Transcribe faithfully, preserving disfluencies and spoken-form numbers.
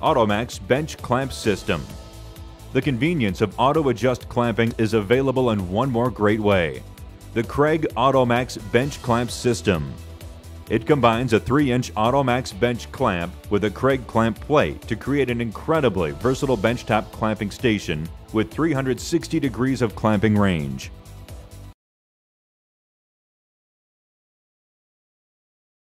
Automaxx bench clamp system. The convenience of auto-adjust clamping is available in one more great way: the Craig Automaxx bench clamp system. It combines a three inch Automaxx bench clamp with a Craig clamp plate to create an incredibly versatile benchtop clamping station with three hundred sixty degrees of clamping range.